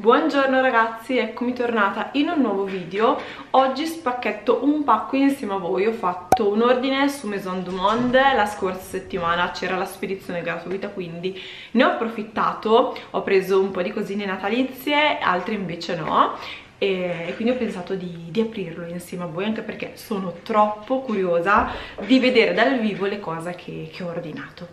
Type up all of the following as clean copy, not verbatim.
Buongiorno ragazzi, eccomi tornata in un nuovo video. Oggi spacchetto un pacco insieme a voi. Ho fatto un ordine su Maison du Monde, la scorsa settimana c'era la spedizione gratuita, quindi ne ho approfittato. Ho preso un po' di cosine natalizie, altre invece no, e quindi ho pensato di aprirlo insieme a voi, anche perché sono troppo curiosa di vedere dal vivo le cose che ho ordinato.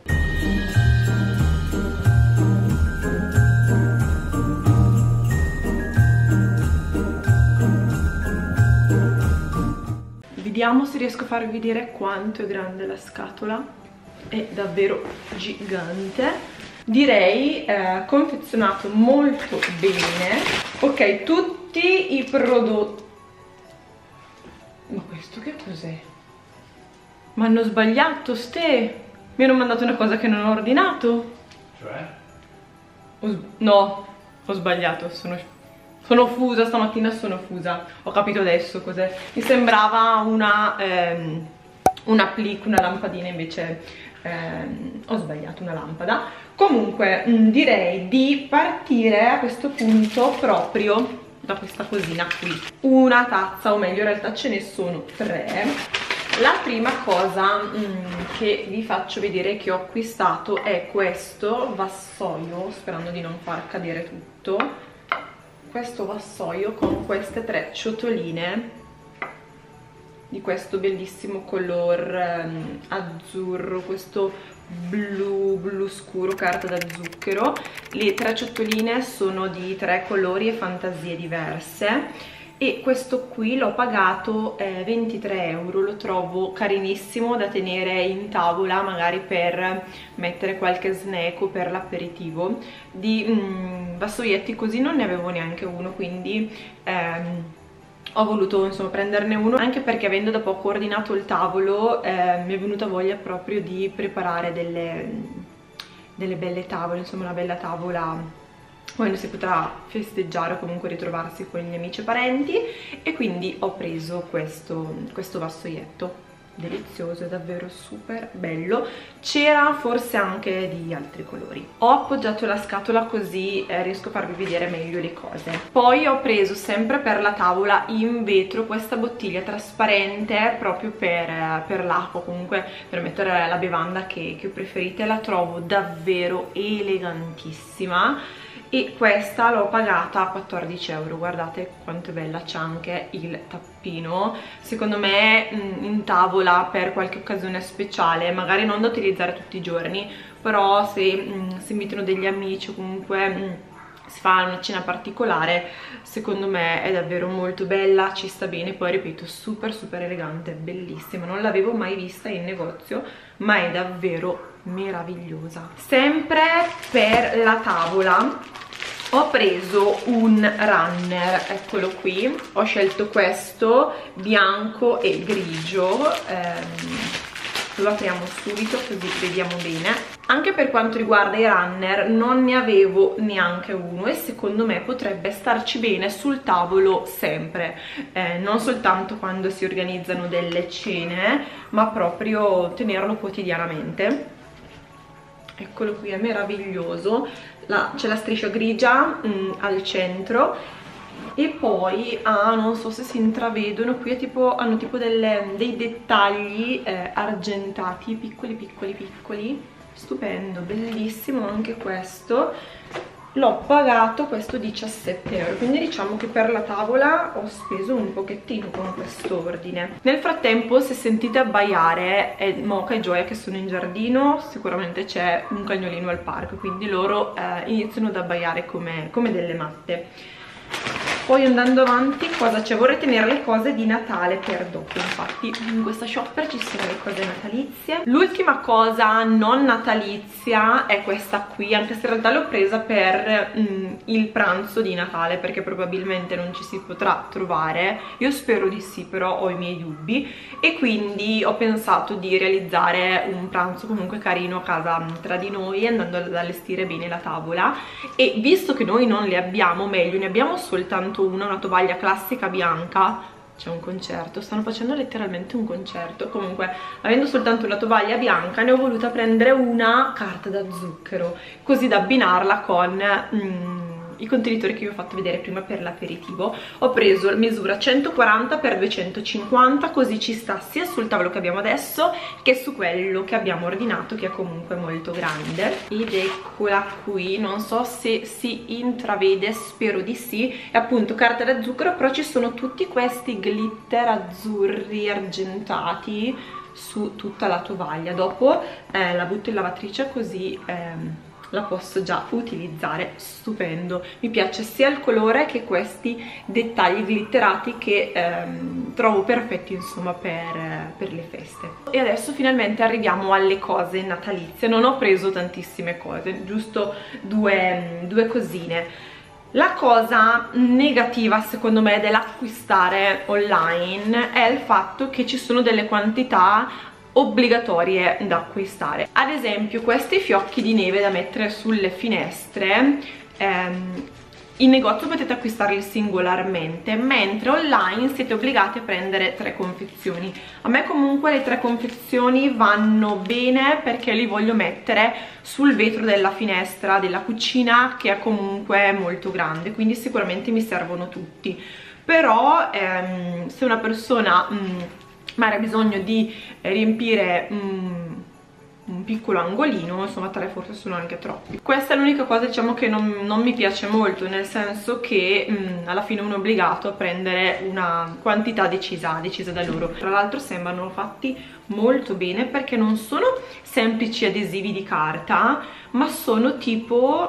Vediamo se riesco a farvi vedere quanto è grande la scatola. È davvero gigante. Direi confezionato molto bene. Ok, tutti i prodotti. Ma questo che cos'è? Ma hanno sbagliato mi hanno mandato una cosa che non ho ordinato. Cioè? No, ho sbagliato, sono fusa, stamattina sono fusa. Ho capito adesso cos'è. Mi sembrava una applique, una lampadina, invece ho sbagliato, una lampada. Comunque direi di partire a questo punto proprio da questa cosina qui. Una tazza, o meglio in realtà ce ne sono tre. La prima cosa che vi faccio vedere che ho acquistato è questo vassoio, sperando di non far cadere tutto. Questo vassoio con queste tre ciotoline di questo bellissimo color azzurro, questo blu scuro, carta da zucchero. Le tre ciotoline sono di tre colori e fantasie diverse, e questo qui l'ho pagato 23 euro. Lo trovo carinissimo da tenere in tavola, magari per mettere qualche snack o per l'aperitivo. Di vassoietti così non ne avevo neanche uno, quindi ho voluto insomma prenderne uno, anche perché avendo da poco ordinato il tavolo mi è venuta voglia proprio di preparare delle belle tavole, insomma una bella tavola quando si potrà festeggiare o comunque ritrovarsi con gli amici e parenti. E quindi ho preso questo vassoietto delizioso, è davvero super bello. C'era forse anche di altri colori. Ho appoggiato la scatola così riesco a farvi vedere meglio le cose. Poi ho preso sempre per la tavola in vetro questa bottiglia trasparente proprio per l'acqua, comunque per mettere la bevanda che preferite. La trovo davvero elegantissima e questa l'ho pagata a 14 euro. Guardate quanto è bella, c'è anche il tappino. Secondo me in tavola per qualche occasione speciale, magari non da utilizzare tutti i giorni, però se si invitano degli amici o comunque si fa una cena particolare, secondo me è davvero molto bella, ci sta bene. Poi ripeto, super elegante, bellissima, non l'avevo mai vista in negozio, ma è davvero meravigliosa. Sempre per la tavola ho preso un runner, eccolo qui. Ho scelto questo bianco e grigio. Lo apriamo subito così vediamo bene. Anche per quanto riguarda i runner non ne avevo neanche uno, e secondo me potrebbe starci bene sul tavolo sempre, non soltanto quando si organizzano delle cene, ma proprio tenerlo quotidianamente. Eccolo qui, è meraviglioso. C'è la striscia grigia al centro, e poi non so se si intravedono qui, hanno tipo dei dettagli argentati, piccoli, stupendo, bellissimo anche questo. L'ho pagato questo 17 euro, quindi diciamo che per la tavola ho speso un pochettino con quest'ordine. Nel frattempo, se sentite abbaiare, è Mocha e Gioia che sono in giardino. Sicuramente c'è un cagnolino al parco, quindi loro iniziano ad abbaiare come delle matte. Poi andando avanti, cosa c'è? Vorrei tenere le cose di Natale per dopo. Infatti in questa shopper ci sono le cose natalizie. L'ultima cosa non natalizia è questa qui, anche se in realtà l'ho presa per il pranzo di Natale, perché probabilmente non ci si potrà trovare. Io spero di sì, però ho i miei dubbi, e quindi ho pensato di realizzare un pranzo comunque carino a casa tra di noi, andando ad allestire bene la tavola. E visto che noi non le abbiamo, meglio, ne abbiamo soltanto una tovaglia classica bianca. C'è un concerto, stanno facendo letteralmente un concerto. Comunque, avendo soltanto una tovaglia bianca, ne ho voluta prendere una carta da zucchero, così da abbinarla con i contenitori che vi ho fatto vedere prima per l'aperitivo. Ho preso la misura 140 x 250, così ci sta sia sul tavolo che abbiamo adesso che su quello che abbiamo ordinato, che è comunque molto grande. Ed eccola qui, non so se si intravede, spero di sì. È appunto carta da zucchero, però ci sono tutti questi glitter azzurri argentati su tutta la tovaglia. Dopo la butto in lavatrice, così la posso già utilizzare. Stupendo, mi piace sia il colore che questi dettagli glitterati che trovo perfetti insomma per le feste. E adesso finalmente arriviamo alle cose natalizie. Non ho preso tantissime cose, giusto due cosine. La cosa negativa secondo me dell'acquistare online è il fatto che ci sono delle quantità obbligatorie da acquistare. Ad esempio questi fiocchi di neve da mettere sulle finestre, in negozio potete acquistarli singolarmente, mentre online siete obbligati a prendere 3 confezioni. A me comunque le 3 confezioni vanno bene perché li voglio mettere sul vetro della finestra della cucina, che è comunque molto grande, quindi sicuramente mi servono tutti. Però se una persona magari ha bisogno di riempire un piccolo angolino, insomma 3 forse sono anche troppi. Questa è l'unica cosa, diciamo, che non mi piace molto, nel senso che alla fine uno è obbligato a prendere una quantità decisa da loro. Tra l'altro sembrano fatti molto bene perché non sono semplici adesivi di carta, ma sono tipo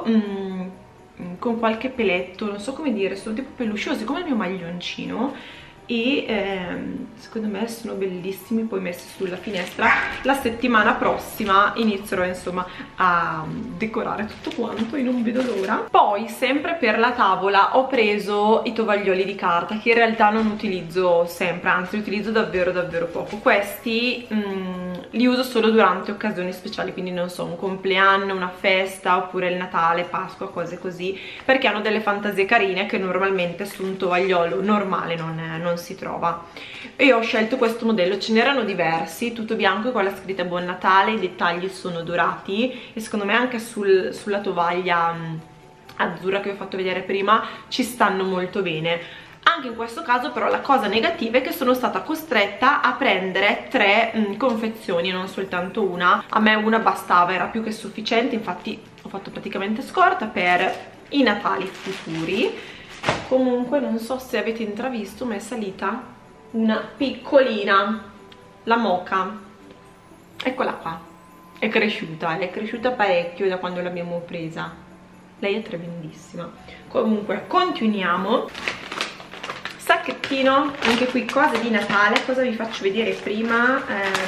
con qualche peletto, non so come dire, sono tipo pelusciosi come il mio maglioncino. E secondo me sono bellissimi, poi messi sulla finestra. La settimana prossima inizierò insomma a decorare tutto quanto e non vedo l'ora. Poi sempre per la tavola ho preso i tovaglioli di carta, che in realtà non utilizzo sempre, anzi li utilizzo davvero poco. Questi li uso solo durante occasioni speciali, quindi non so, un compleanno, una festa, oppure il Natale, Pasqua, cose così, perché hanno delle fantasie carine che normalmente su un tovagliolo normale non si trova. E ho scelto questo modello, ce n'erano diversi, tutto bianco con la scritta Buon Natale, i dettagli sono dorati e secondo me anche sulla tovaglia azzurra che vi ho fatto vedere prima ci stanno molto bene. Anche in questo caso però la cosa negativa è che sono stata costretta a prendere 3 confezioni, non soltanto una. A me una bastava, era più che sufficiente, infatti ho fatto praticamente scorta per i Natali futuri. Comunque non so se avete intravisto, ma è salita una piccolina, la Mocha. Eccola qua, è cresciuta parecchio da quando l'abbiamo presa. Lei è tremendissima. Comunque continuiamo. Sacchettino, anche qui cose di Natale. Cosa vi faccio vedere prima?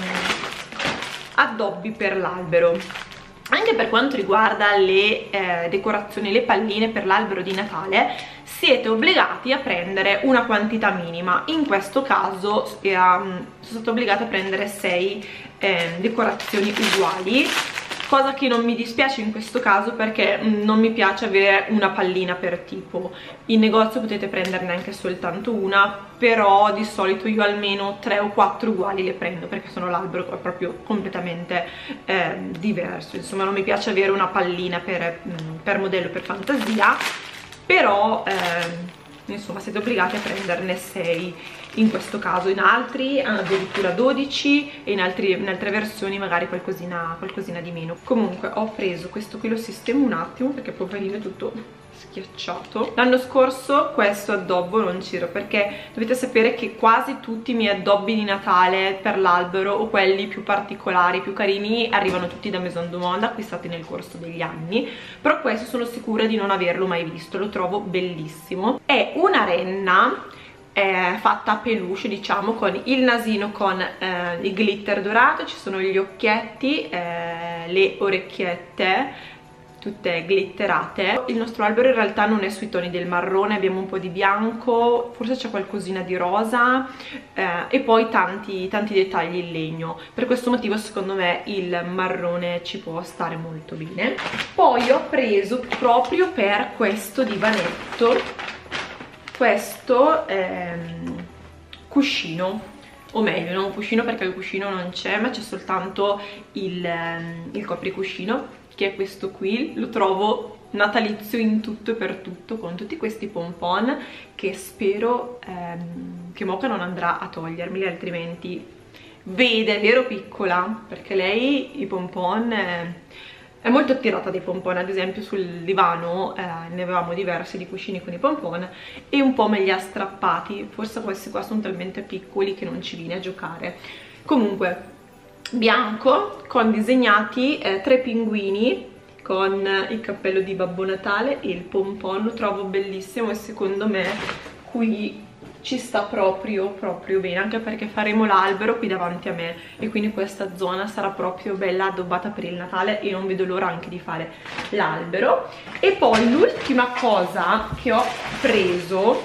Addobbi per l'albero. Anche per quanto riguarda le decorazioni, le palline per l'albero di Natale, siete obbligati a prendere una quantità minima. In questo caso sono stata obbligata a prendere 6 decorazioni uguali, cosa che non mi dispiace in questo caso perché non mi piace avere una pallina per tipo. In negozio potete prenderne anche soltanto una, però di solito io almeno 3 o 4 uguali le prendo perché sono l'albero è proprio completamente diverso. Insomma, non mi piace avere una pallina per modello, per fantasia, però insomma siete obbligati a prenderne 6 in questo caso. In altri addirittura 12 e in altre versioni magari qualcosina di meno. Comunque ho preso questo qui, lo sistemo un attimo perché poverino è tutto schiacciato. L'anno scorso questo addobbo non c'era, perché dovete sapere che quasi tutti i miei addobbi di Natale per l'albero, o quelli più particolari, più carini, arrivano tutti da Maison du Monde, acquistati nel corso degli anni. Però questo sono sicura di non averlo mai visto, lo trovo bellissimo. È una renna fatta a peluche, diciamo, con il nasino con il glitter dorato, ci sono gli occhietti, le orecchiette tutte glitterate. Il nostro albero in realtà non è sui toni del marrone, abbiamo un po' di bianco, forse c'è qualcosina di rosa e poi tanti dettagli in legno. Per questo motivo secondo me il marrone ci può stare molto bene. Poi ho preso proprio per questo divanetto questo cuscino, o meglio non un cuscino perché il cuscino non c'è, ma c'è soltanto il copricuscino, che è questo qui. Lo trovo natalizio in tutto e per tutto, con tutti questi pompon che spero che Mocha non andrà a togliermeli, altrimenti vede, ero piccola, perché lei i pompon è molto attirata dai pompon. Ad esempio sul divano ne avevamo diversi di cuscini con i pompon e un po' me li ha strappati, forse questi qua sono talmente piccoli che non ci viene a giocare. Comunque bianco con disegnati 3 pinguini con il cappello di Babbo Natale e il pompon, lo trovo bellissimo e secondo me qui ci sta proprio bene, anche perché faremo l'albero qui davanti a me e quindi questa zona sarà proprio bella addobbata per il Natale e non vedo l'ora anche di fare l'albero. E poi l'ultima cosa che ho preso,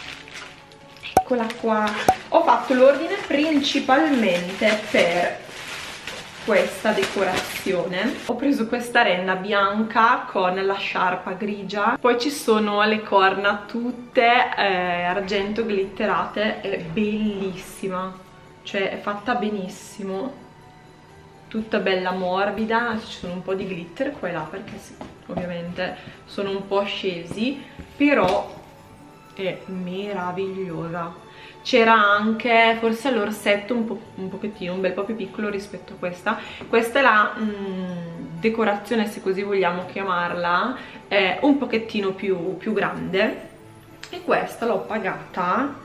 eccola qua, ho fatto l'ordine principalmente per questa decorazione. Ho preso questa renna bianca con la sciarpa grigia, poi ci sono le corna tutte argento glitterate, è bellissima, cioè è fatta benissimo, tutta bella morbida. Ci sono un po' di glitter qua e là perché sì, ovviamente sono un po' scesi, però è meravigliosa. C'era anche forse l'orsetto un pochettino, un bel po' più piccolo rispetto a questa. Questa è la decorazione, se così vogliamo chiamarla, un pochettino più grande, e questa l'ho pagata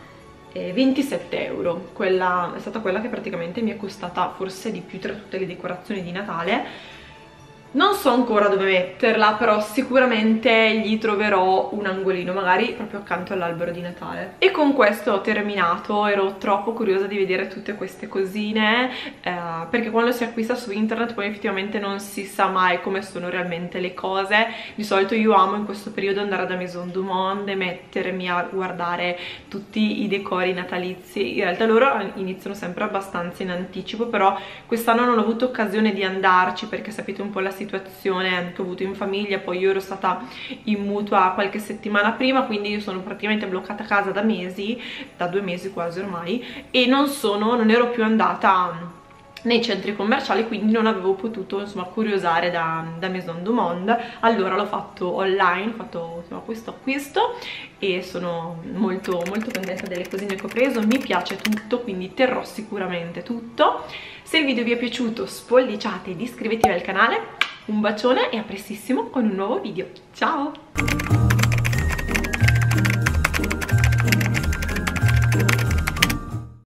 27 euro. Quella è stata quella che praticamente mi è costata forse di più tra tutte le decorazioni di Natale. Non so ancora dove metterla, però sicuramente gli troverò un angolino, magari proprio accanto all'albero di Natale. E con questo ho terminato. Ero troppo curiosa di vedere tutte queste cosine, perché quando si acquista su internet poi effettivamente non si sa mai come sono realmente le cose. Di solito io amo in questo periodo andare da Maison du Monde e mettermi a guardare tutti i decori natalizi. In realtà loro iniziano sempre abbastanza in anticipo, però quest'anno non ho avuto occasione di andarci perché sapete un po' la situazione che ho avuto in famiglia. Poi io ero stata in mutua qualche settimana prima, quindi io sono praticamente bloccata a casa da mesi, da 2 mesi quasi ormai, e non ero più andata nei centri commerciali, quindi non avevo potuto insomma curiosare da Maison du Monde. Allora l'ho fatto online, ho fatto insomma, questo acquisto e sono molto contenta delle cosine che ho preso. Mi piace tutto, quindi terrò sicuramente tutto. Se il video vi è piaciuto spolliciate ed iscrivetevi al canale. Un bacione e a prestissimo con un nuovo video. Ciao!